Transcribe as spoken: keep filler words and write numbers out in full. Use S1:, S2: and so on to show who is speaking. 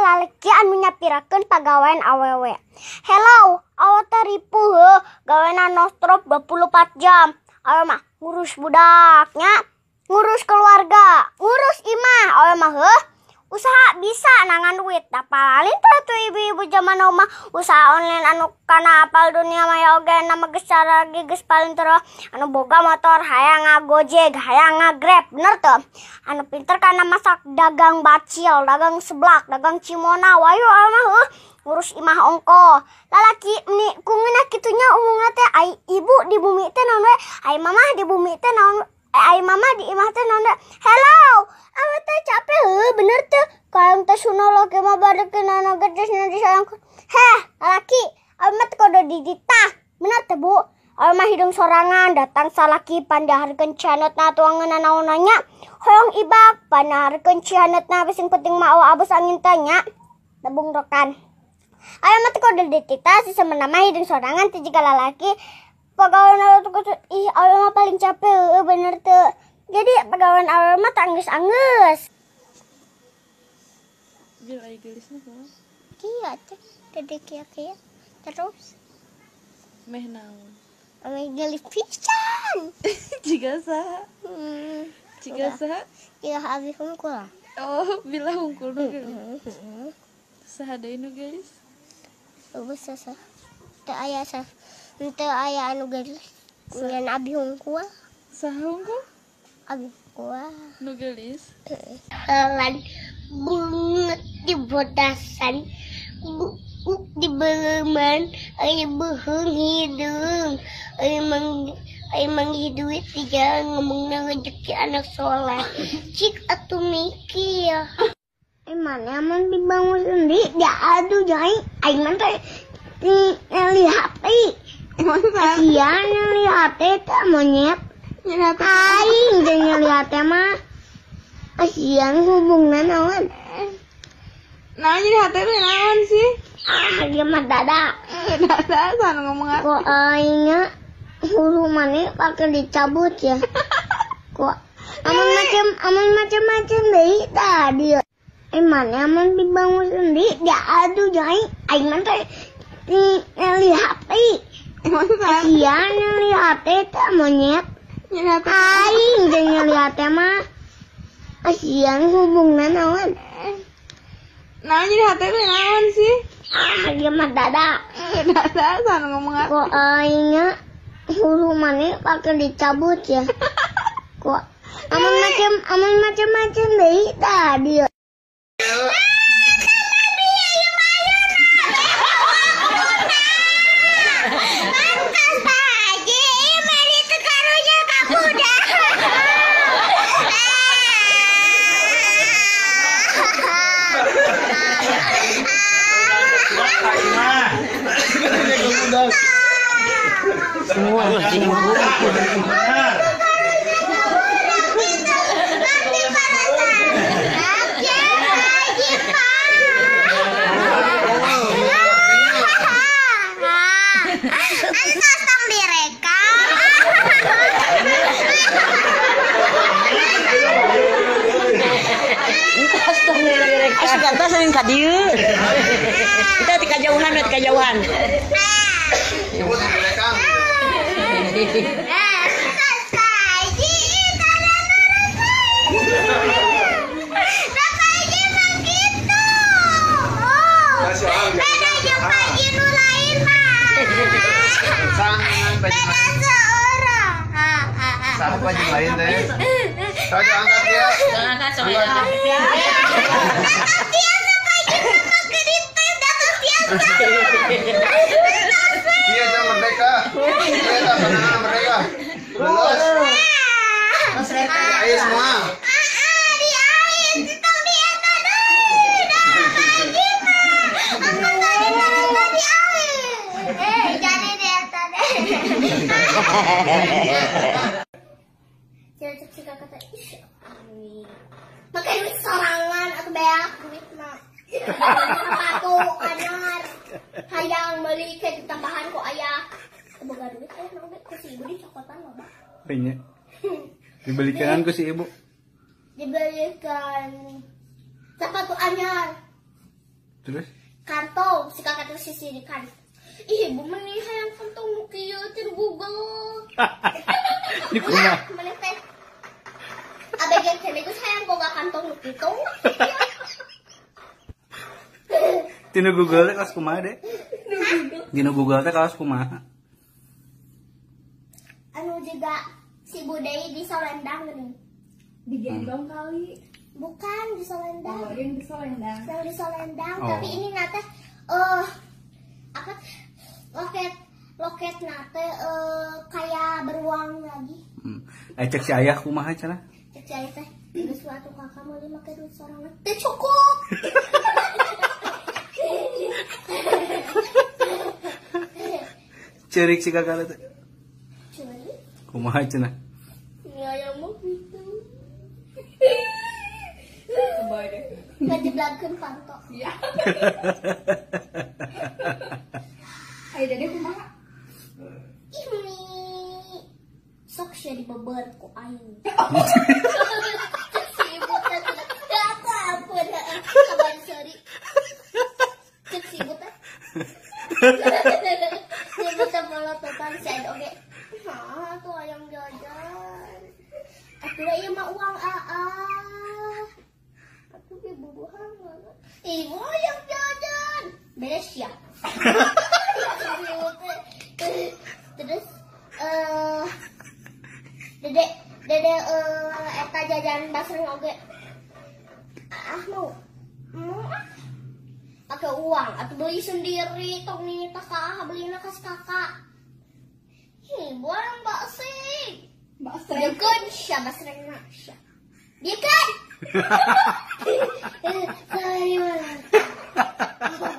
S1: lalaki anu nyapirakeun pagawean awewe. Hello, awewe teh ripuh heuh, gaweana nonstop dua puluh empat jam. Awewe mah ngurus budaknya, ngurus keluarga, ngurus imah. Awewe mah heuh usaha bisa nangan duit. Apalin teh tuh ibu-ibu zaman now mah usaha online anu kana apal dunia maya oge nama geus cara geus paling terus anu boga motor hayang ngagojek, hayang ngagrab, bener tuh. Anu pinter kana masak dagang bacil, dagang seblak, dagang cimona, wayu awewe mah heuh ngurus imah ongko. Lalaki ni kungina kitunya umumna teh ai ibu di bumi teh naon we, ai mamah di bumi teh naon, ai mama di imah teh naon. Hello, awewe teh capek heuh bener teh. Kayak teh sunologi mah badekeun anu gedes nanti sayang. Heh, lalaki, awewe mah teh kudu diditah. Bener teh Bu. Awewe mah hidung sorangan datang salaki pandaharkeun cihanetna tuangeunna naon nanya. Hoyong ibak pandaharkeun cihanetna sing penting mah awewe abus angin teh nya. Tabung rokan. Awewe mah teh kudu dititah sesemena mah hidung sorangan teh jiga lalaki. Pagawean awewe teh ih awewe mah paling capek heuh bener teh. Jadi pagawean awewe mah teh anggeus-anggeus.
S2: Bil aya gelisna kumaha?
S1: Kieu teh, dedek kieu-kieu. Terus
S2: Meh naon?
S1: ame gelis pisan.
S2: Jiga saha?
S1: Hmm.
S2: Jiga saha?
S1: Jiga abi hungkul.
S2: Oh, bila hungkul nu gelis. Saha deui nu gelis?
S1: Eueuh sasa. Teu aya sa. Teu aya anu gelis. Ngan abi hungkul.
S2: Saha hungkul?
S1: Abi hungkul.
S2: Nu gelis?
S1: Lan bunget di bodasan. Buuk di beuman. Aya beuheung hidung. Aya mang aya manggi duit tiga ngomongna rezeki anak soleh. Cik atuh mikir. Emang aman dibangun sendiri, dia aduh jai, aing mah teh nyali H P. Kasian nyali H P teh monyet. Aing teh nyali H P mah. Kasian hubungna naon.
S2: Naon jadi hate teh naon sih?
S1: Ah, dia mah dada.
S2: Dada sana ngomong apa?
S1: Kok aingnya huru mane pakai dicabut ya. Kok aman macam aman macam-macam deui tadi. Emang aman dibangun sendiri, dia aduh jai, aing mah teh nyali H P. Kasian nyali H P teh monyet. Aing teh nyali H P mah. Kasian hubungna naon.
S2: Naon jadi hate teh naon sih?
S1: Ah, dia mah dada.
S2: Dada sana ngomong apa?
S1: Kok aingnya huru mane pakai dicabut ya. Kok aman macam aman macam-macam deui tadi.
S3: Semua
S4: Kita sering ka dieu. Kita di kajauhan, di kajauhan.
S5: Sama baju lain deh. Kau angkat dia.
S4: Jangan angkat soalnya.
S5: Dia jangan merdeka. Dia tak pernah merdeka. Lulus. Ayo semua.
S1: Cek kata ih, pakai duit sorangan atau banyak duit mah. Sepatu anyar, hayang beli ke tambahan kok ayah. Boga duit ayah nongkrong ku si ibu di cokotan loh, Bang.
S5: Nya. Dibelikan ku si ibu.
S1: Dibelikan sepatu anyar.
S3: Terus?
S1: Kantong si kakak terus sisirikan. Ih, ibu meni hayang kantong nu kieu tir Google.
S3: Di kumaha?
S1: Meni teh. Abegen teh geus hayang boga kantong nu kitu.
S3: Tinu Google teh kelas kumaha deh? Tinu Google teh kelas kumaha?
S1: Anu juga si Budai di Solendang geuning.
S2: Digendong kali.
S1: Bukan di Solendang.
S2: Oh, yang di Solendang.
S1: Yang di Solendang,
S3: Oh.
S1: tapi ini nate eh apa loket loket nate eh kayak beruang lagi.
S3: Hmm. Eh cek si ayah kumaha cenah?
S1: Cek saya teh ada suatu kakak mau make duit sorangan teh cukup.
S3: Cerik si kakak teh.
S1: Cuy,
S3: Kumaha cenah?
S1: ya yang mau gitu.
S2: Coba deh.
S1: Ngajeblakeun panto.
S2: Iya. Ayo deh kumaha?
S1: Ini sok sia dibeber ku aing. Si ibu teh tidak apa-apa dah. Kabar seri. Cek si ibu teh. Si ibu teh melototan si Aing oge. Hah, tuh ayam jajan. Aku lah ieu mah uang aa. Aku ge bubuhan mana. Ibu ayam jajan. Beres ya. Si ibu teh. Terus eh Dede, dede eh eta jajan basreng oge. Ah mau. Mau ah. Pakai uang atau beli sendiri tong nih kakak beliina kas kakak. Hi, buang mbak sih.
S2: Mbak
S1: Dia kan siapa basreng nak siapa. Dia kan. Saya